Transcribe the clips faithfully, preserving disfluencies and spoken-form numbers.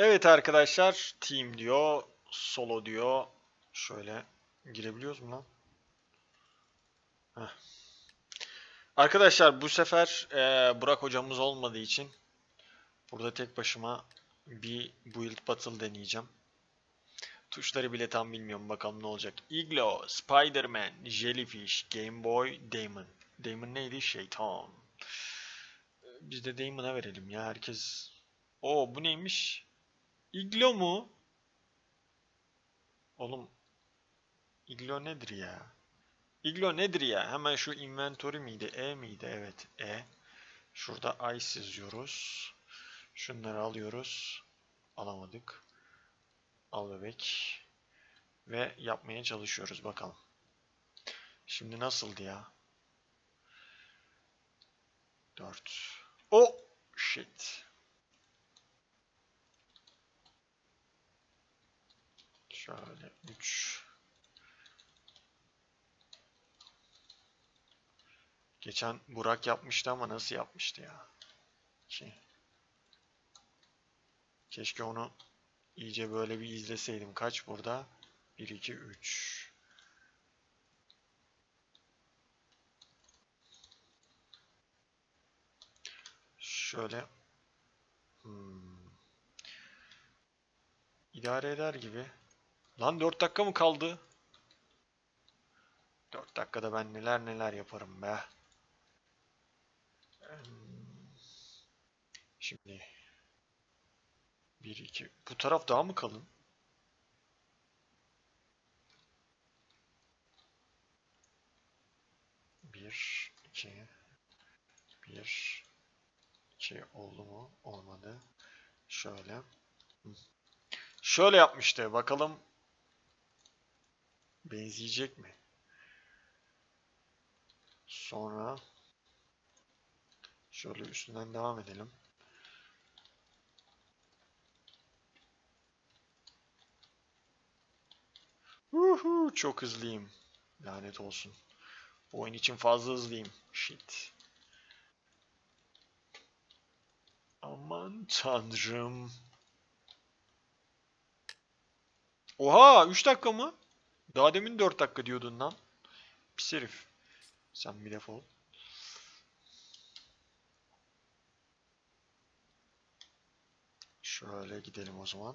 Evet arkadaşlar, team diyor, solo diyor. Şöyle girebiliyoruz mu lan? Heh. Arkadaşlar bu sefer e, Burak hocamız olmadığı için burada tek başıma bir build battle deneyeceğim. Tuşları bile tam bilmiyorum, bakalım ne olacak. Iglo, Spider-Man, Jellyfish, Game Boy, Damon. Damon neydi? Şeytan. Biz de Damon'a verelim ya, herkes. Oo, bu neymiş? Iglo mu? Oğlum, Iglo nedir ya? Iglo nedir ya? Hemen şu inventory miydi? E miydi? Evet. E. Şurada ice yazıyoruz. Şunları alıyoruz. Alamadık. Al bebek. Ve yapmaya çalışıyoruz. Bakalım. Şimdi nasıldı ya? dört. Oh! Shit. Şöyle üç. Geçen Burak yapmıştı ama nasıl yapmıştı ya? iki. Keşke onu iyice böyle bir izleseydim. Kaç burada? bir, iki, üç. Şöyle. Hmm. İdare eder gibi. Lan dört dakika mı kaldı? dört dakikada ben neler neler yaparım be. Şimdi bir iki. Bu taraf daha mı kalın? bir iki. bir iki oldu mu? Olmadı. Şöyle. Şöyle yapmıştı. Bakalım benzeyecek mi? Sonra şöyle üstünden devam edelim. Uhu, çok hızlıyım. Lanet olsun. Bu oyun için fazla hızlıyım. Shit. Aman tanrım. Oha, üç dakika mı? Daha demin dört dakika diyordun lan. Pis herif. Sen bir defol. Şöyle gidelim o zaman.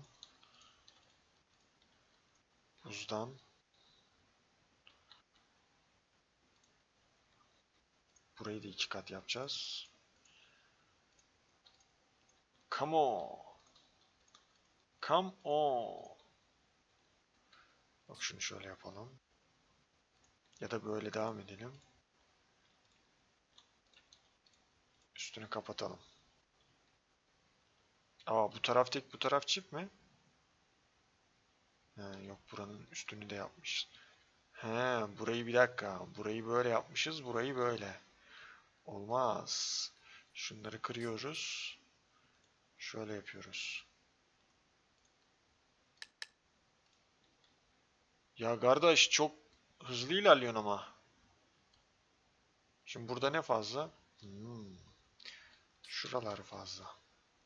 Buzdan. Burayı da iki kat yapacağız. Come on. Come on. Bak şunu şöyle yapalım. Ya da böyle devam edelim. Üstünü kapatalım. Aa, bu taraf tek, bu taraf çift mi? He, yok, buranın üstünü de yapmış. He, burayı bir dakika. Burayı böyle yapmışız. Burayı böyle. Olmaz. Şunları kırıyoruz. Şöyle yapıyoruz. Ya kardeş, çok hızlı ilerliyorsun ama. Şimdi burada ne fazla? Hmm, şuralar fazla.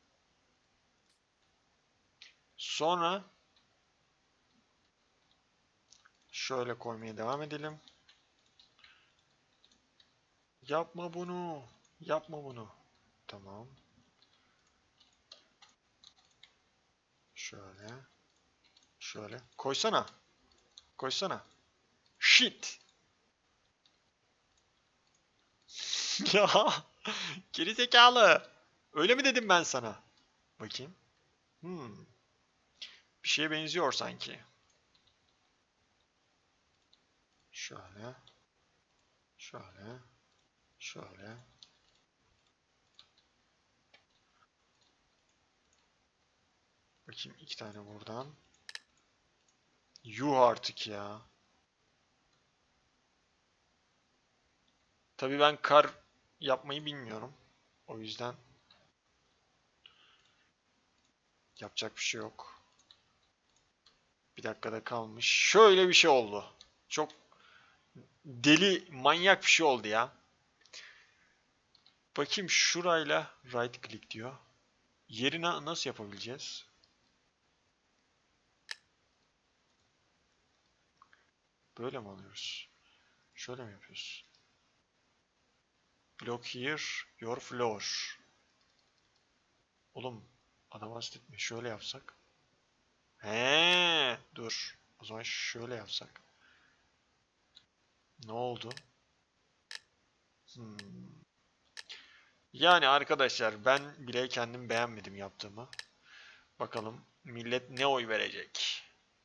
Sonra şöyle koymaya devam edelim. Yapma bunu. Yapma bunu. Tamam. Şöyle. Şöyle. Koysana. Koysana. Shit. Ya. Geri zekalı. Öyle mi dedim ben sana? Bakayım. Hmm. Bir şeye benziyor sanki. Şöyle. Şöyle. Şöyle. Bakayım, iki tane buradan. Yuh artık ya. Tabii ben kar yapmayı bilmiyorum. O yüzden yapacak bir şey yok. Bir dakikada kalmış. Şöyle bir şey oldu. Çok deli, manyak bir şey oldu ya. Bakayım, şurayla right click diyor. Yerine nasıl yapabileceğiz? Böyle mi alıyoruz? Şöyle mi yapıyoruz? Block here your floor. Oğlum adam hasta etme. Şöyle yapsak. He, dur. O zaman şöyle yapsak. Ne oldu? Hmm. Yani arkadaşlar ben bile kendim beğenmedim yaptığımı. Bakalım millet ne oy verecek?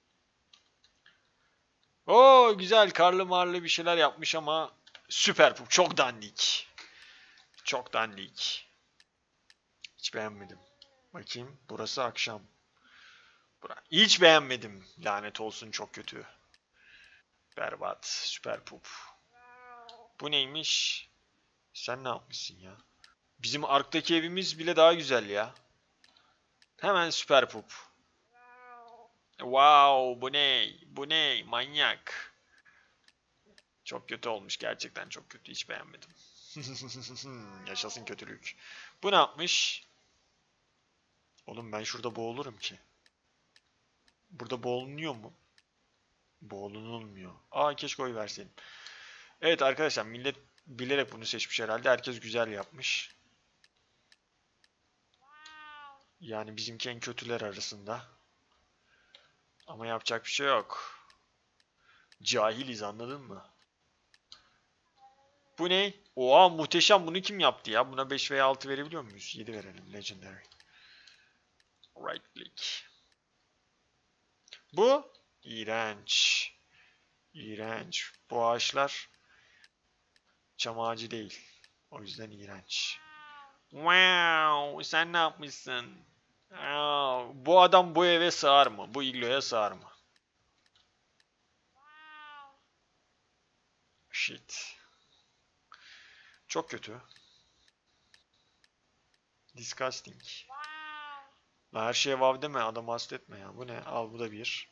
Oo güzel karlı marlı bir şeyler yapmış ama süper pup. Çok dandik. Çok dandik. Hiç beğenmedim. Bakayım burası akşam. Bura. Hiç beğenmedim. Lanet olsun çok kötü. Berbat. Süper pup. Bu neymiş? Sen ne yapmışsın ya? Bizim Ark'taki evimiz bile daha güzel ya. Hemen süper pup. Wow, bu ne? Bu ne? Manyak. Çok kötü olmuş. Gerçekten çok kötü. Hiç beğenmedim. Yaşasın kötülük. Bu ne yapmış? Oğlum ben şurada boğulurum ki. Burada boğulunuyor mu? Boğulunulmuyor. Aa keşke oy verseydim. Evet arkadaşlar millet bilerek bunu seçmiş herhalde. Herkes güzel yapmış. Yani bizimki en kötüler arasında. Ama yapacak bir şey yok. Cahiliz anladın mı? Bu ne? Oha muhteşem, bunu kim yaptı ya? Buna beş veya altı verebiliyor muyuz? yedi verelim. Legendary. Right click. Bu? İğrenç. İğrenç. Bu ağaçlar çam ağacı değil. O yüzden iğrenç. Wow, sen ne yapmışsın? Wow. Bu adam bu eve sığar mı? Bu igloya sığar mı? Shit. Çok kötü. Disgusting. Her şeye vav deme, adamı hasta etme ya. Bu ne? Al bu da bir.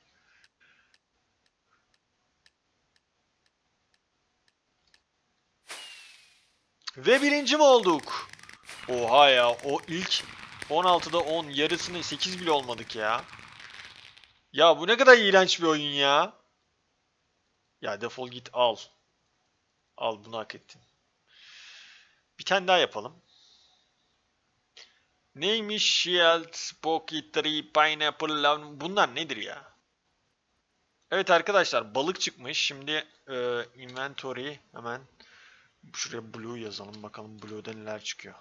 Ve birinci mi olduk? Oha ya, o ilk on altıda on, yarısını sekiz bile olmadık ya. Ya bu ne kadar iğrenç bir oyun ya. Ya defol git al. Al bunu hak ettin. Bir tane daha yapalım. Neymiş? Shield, Pocket Tree, Pineapple, Lemon. Bunlar nedir ya? Evet arkadaşlar balık çıkmış. Şimdi e, inventory hemen şuraya blue yazalım. Bakalım blue'da neler çıkıyor.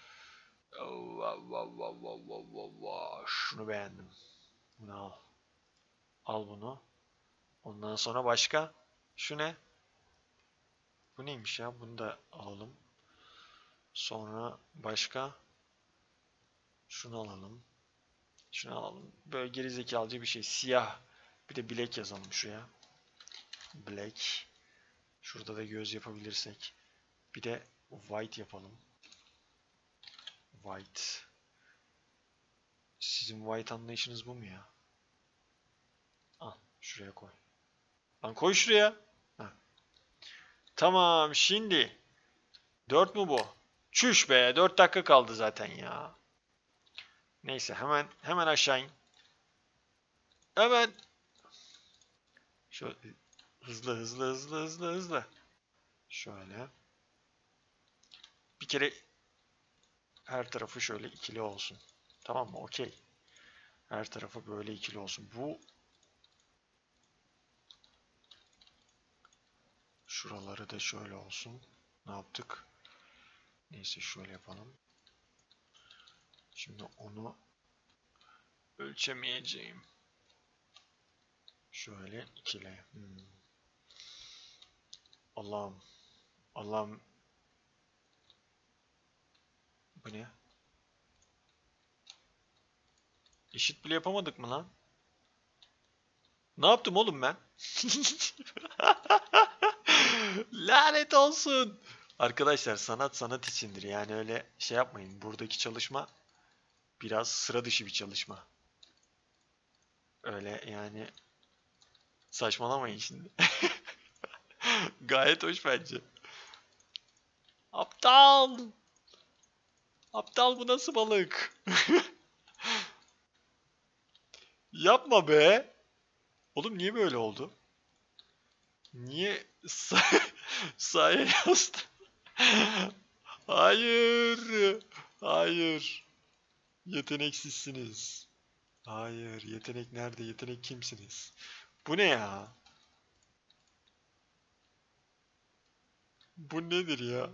Şunu beğendim. Bunu al. Al bunu. Ondan sonra başka. Şu ne? Bu neymiş ya? Bunu da alalım. Sonra başka. Şunu alalım. Şunu alalım. Böyle gerizekalıca bir şey. Siyah. Bir de black yazalım şuraya. Black. Şurada da göz yapabilirsek. Bir de white yapalım. White. Sizin white anlayışınız bu mu ya? Al. Şuraya koy. Lan koy şuraya. Heh. Tamam şimdi. dört mü bu? Çüş be. dört dakika kaldı zaten ya. Neyse hemen hemen aşağı in. Hemen. Şöyle hızlı hızlı hızlı hızlı hızlı. Şöyle. Bir kere her tarafı şöyle ikili olsun. Tamam mı? Okey. Her tarafı böyle ikili olsun. Bu şuraları da şöyle olsun. Ne yaptık? Neyse şöyle yapalım. Şimdi onu ölçemeyeceğim. Şöyle ikili. Hmm. Allah'ım. Allah'ım. Bu ne? Eşit bile yapamadık mı lan? Ne yaptım oğlum ben? Lanet olsun. Arkadaşlar sanat sanat içindir. Yani öyle şey yapmayın. Buradaki çalışma biraz sıra dışı bir çalışma. Öyle yani saçmalamayın şimdi. Gayet hoş bence. Aptal. Aptal bu nasıl balık? Yapma be. Oğlum niye böyle oldu? Niye sa sahaya yazdı? Hayır. Hayır. Yeteneksizsiniz. Hayır. Yetenek nerede? Yetenek kimsiniz? Bu ne ya? Bu nedir ya?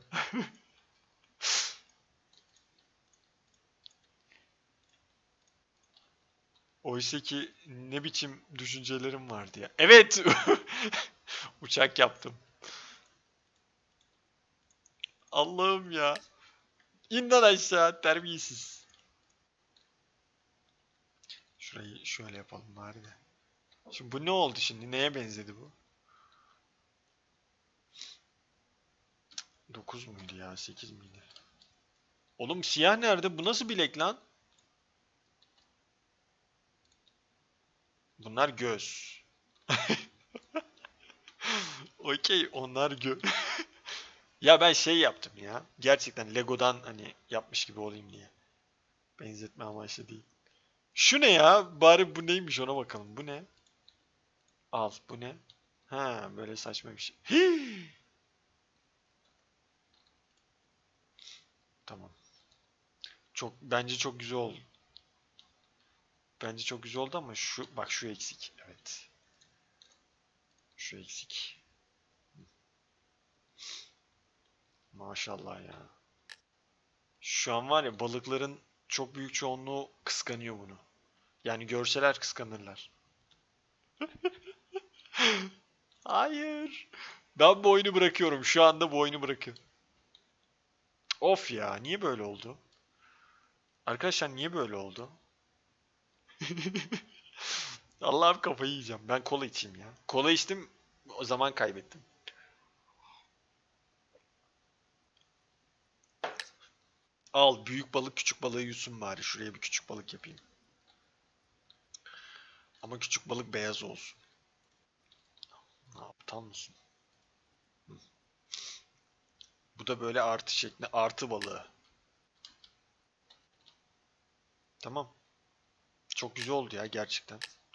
Oysa ki ne biçim düşüncelerim vardı ya. Evet. Uçak yaptım. Allah'ım ya. İn lan aşağı terbiyesiz. Şurayı şöyle yapalım bari de. Şimdi bu ne oldu şimdi? Neye benzedi bu? Dokuz muydu ya? Sekiz miydi? Oğlum siyah nerede? Bu nasıl bilek lan? Bunlar göz. Okey, onlar gö... Ya ben şey yaptım ya. Gerçekten Lego'dan hani yapmış gibi olayım diye. Benzetme amaçlı değil. Şu ne ya? Bari bu neymiş ona bakalım. Bu ne? Al. Bu ne? Ha, böyle saçma bir şey. Hii! Tamam. Çok bence çok güzel oldu. Bence çok güzel oldu ama şu bak şu eksik. Evet. Şu eksik. Maşallah ya. Şu an var ya balıkların çok büyük çoğunluğu kıskanıyor bunu. Yani görseler kıskanırlar. Hayır. Ben bu oyunu bırakıyorum. Şu anda bu oyunu bırakıyorum. Of ya, niye böyle oldu? Arkadaşlar niye böyle oldu? Allah'ım kafayı yiyeceğim. Ben kola içeyim ya. Kola içtim, o zaman kaybettim. Al büyük balık küçük balığı yutsun bari. Şuraya bir küçük balık yapayım. Ama küçük balık beyaz olsun. Ne aptal mısın? Hı. Bu da böyle artı şeklinde artı balığı. Tamam. Çok güzel oldu ya gerçekten.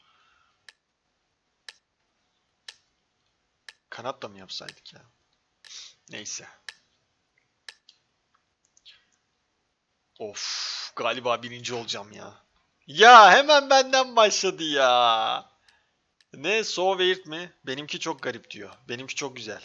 Kanat da mı yapsaydık ya? Neyse. Of, galiba birinci olacağım ya. Ya hemen benden başladı ya. Ne so weird mi? Benimki çok garip diyor. Benimki çok güzel.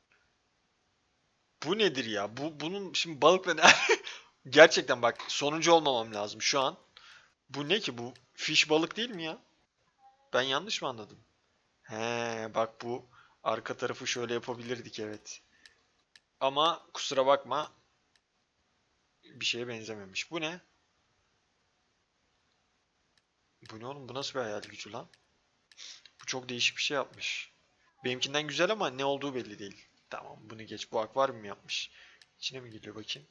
Bu nedir ya? Bu bunun şimdi balıkla ne? Gerçekten bak sonuncu olmamam lazım şu an. Bu ne ki bu? Fiş balık değil mi ya? Ben yanlış mı anladım? He bak bu arka tarafı şöyle yapabilirdik evet. Ama kusura bakma bir şeye benzememiş. Bu ne? Bu ne oğlum? Bu nasıl bir hayal gücü lan? Bu çok değişik bir şey yapmış. Benimkinden güzel ama ne olduğu belli değil. Tamam bunu geç. Bu akvaryum yapmış? İçine mi giriyor bakayım?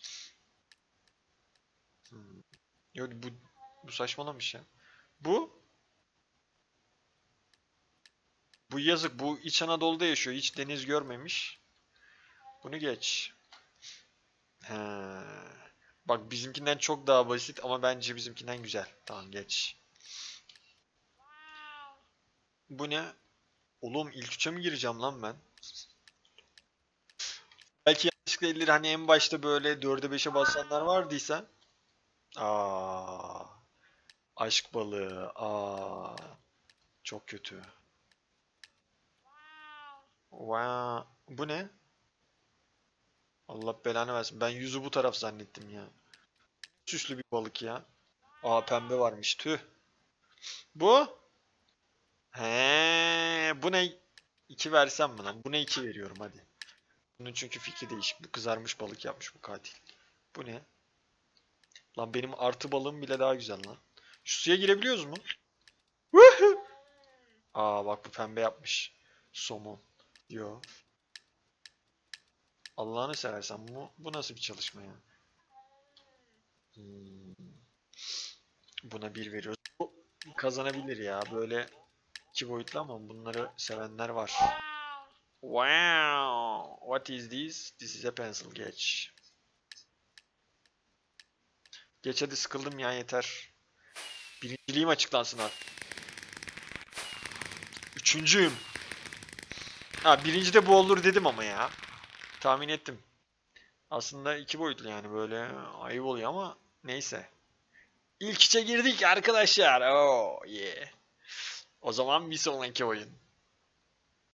Hmm. Yok bu, bu saçmalamış ya. Bu? Bu yazık. Bu İç Anadolu'da yaşıyor. Hiç deniz görmemiş. Bunu geç. He. Bak bizimkinden çok daha basit ama bence bizimkinden güzel. Tamam geç. Bu ne? Oğlum ilk üçe mi gireceğim lan ben? Belki yanlışlıkla elleri hani en başta böyle dörde beşe basanlar vardıysa. Aa, aşk balığı. Aa, çok kötü. Wow. Bu ne? Allah belanı versin. Ben yüzü bu taraf zannettim ya. Süslü bir balık ya. Aa pembe varmış. Tüh. Bu? He, bu ne? iki versem mi lan? Buna iki veriyorum hadi. Bunun çünkü fikri değişik. Bu kızarmış balık yapmış bu katil. Bu ne? Lan benim artı balığım bile daha güzel lan. Şu suya girebiliyoruz mu? Aa bak bu pembe yapmış. Somon. Yo. Allah'ını seversen bu, bu nasıl bir çalışma ya? Hmm, buna bir veriyoruz. Bu kazanabilir ya. Böyle iki boyutlu ama bunları sevenler var. Wow. What is this? This is a pencil. Geç. Geç hadi sıkıldım ya yeter. Birinciliğim açıklansın artık. Üçüncüyüm. Ha, birinci de bu olur dedim ama ya. Tahmin ettim. Aslında iki boyutlu yani, böyle ayıp oluyor ama neyse. İlk içe girdik arkadaşlar. Oh yeah. O zaman bir sonraki oyun.